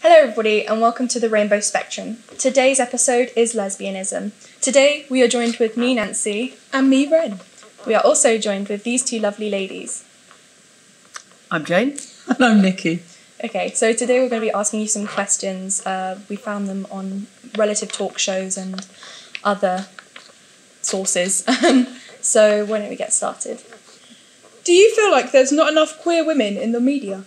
Hello everybody and welcome to the Rainbow Spectrum. Today's episode is lesbianism. Today we are joined with me, Nancy. And me, Ren. We are also joined with these two lovely ladies. I'm Jane. And I'm Nikki. Okay, so today we're going to be asking you some questions. We found them on relative talk shows and other sources. So why don't we get started? Do you feel like there's not enough queer women in the media?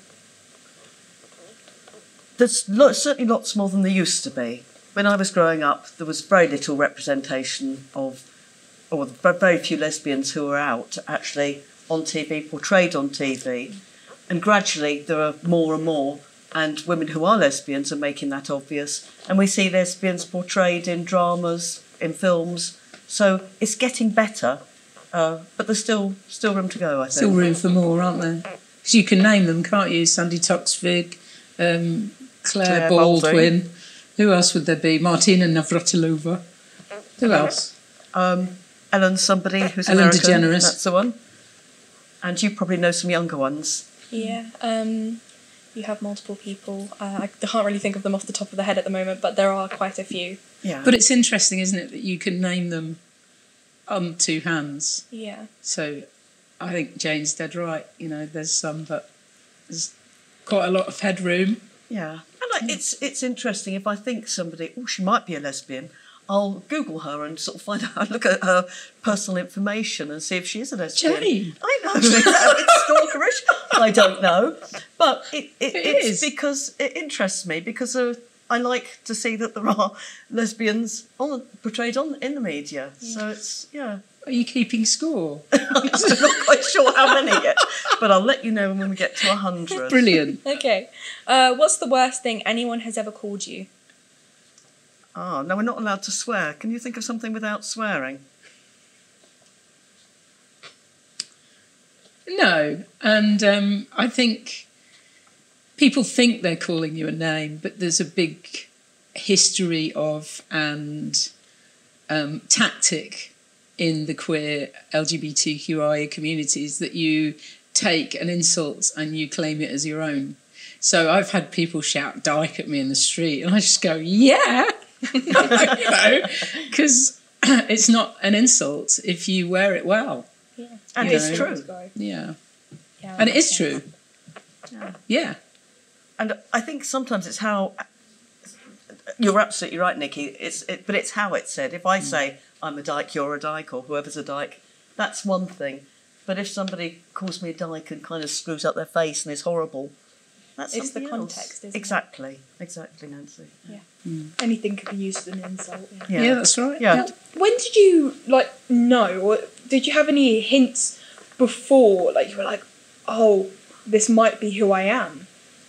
There's certainly lots more than there used to be. When I was growing up, there was very little representation of, or very few lesbians who were out actually on TV, portrayed on TV. And gradually there are more and more, and women who are lesbians are making that obvious. And we see lesbians portrayed in dramas, in films. So it's getting better, but there's still room to go, I think. Still room for more, aren't there? Because you can name them, can't you? Sandy Toksvig, Claire Baldwin. Who else would there be? Martina Navratilova. Who else? Ellen somebody who's Ellen American. DeGeneres. That's the one. And you probably know some younger ones. Yeah, you have multiple people. I can't really think of them off the top of the head at the moment, but there are quite a few. Yeah. But it's interesting, isn't it, that you can name them on two hands. Yeah. So I think Jane's dead right. You know, there's some, but there's quite a lot of headroom. Yeah. And it's interesting, if I think somebody, she might be a lesbian, I'll Google her and sort of find out, look at her personal information and see if she is a lesbian. Jane! I know, it's stalkerish, I don't know. But it's because it interests me, because I like to see that there are lesbians portrayed in the media. Yeah. So it's, yeah. Are you keeping score? I'm not quite sure how many yet, but I'll let you know when we get to 100. Brilliant. Okay. What's the worst thing anyone has ever called you? No, we're not allowed to swear. Can you think of something without swearing? No, and I think people think they're calling you a name, but there's a big history of and tactic in the queer LGBTQI communities that you take an insult and you claim it as your own. So I've had people shout "dyke" at me in the street, and I just go, "Yeah," because it's not an insult if you wear it well. Yeah, and it's true. Yeah, and it is true. Yeah. And I think sometimes it's how. You're absolutely right, Nikki. But it's how it's said. If I say I'm a dyke, you're a dyke, or whoever's a dyke, that's one thing. But if somebody calls me a dyke and kind of screws up their face and is horrible, that's it's something the context, else. Isn't Exactly, Nancy. Yeah. Anything could be used as an insult. Yeah, that's right. Yeah. When did you, know, or did you have any hints before, you were like, oh, this might be who I am?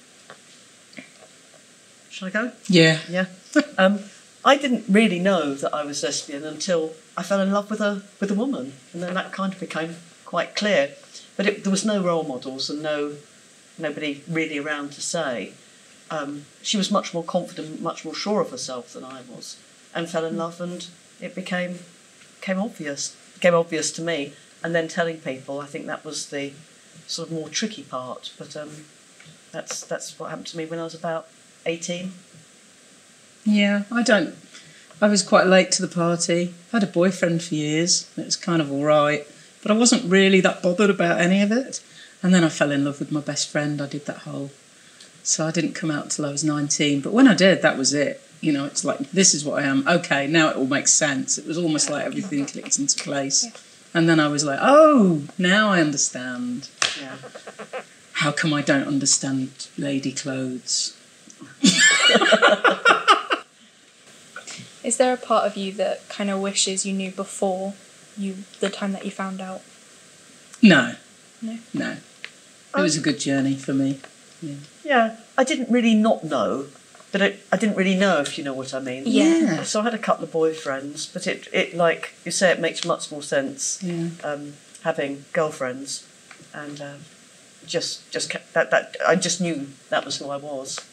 Shall I go? Yeah. Yeah. I didn't really know that I was lesbian until I fell in love with a woman, and then that kind of became quite clear. But there was no role models and nobody really around to say. She was much more confident, much more sure of herself than I was, and fell in love, and it became obvious. Became obvious to me, and then telling people. I think that was the sort of more tricky part. But that's what happened to me when I was about 18. Yeah, I was quite late to the party. I had a boyfriend for years. It was kind of all right, but I wasn't really that bothered about any of it. And then I fell in love with my best friend. I did that whole... So I didn't come out till I was 19. But when I did, that was it. You know, it's like, this is what I am. Okay, now it all makes sense. It was almost like everything clicked into place. Yeah. And then I was like, oh, now I understand. Yeah. How come I don't understand lady clothes? Is there a part of you that kind of wishes you knew before the time that you found out? No. No? It was a good journey for me. Yeah, I didn't really not know, but I didn't really know, if you know what I mean. Yeah. So I had a couple of boyfriends, but it like you say, it makes much more sense having girlfriends, and just kept that I just knew that was who I was.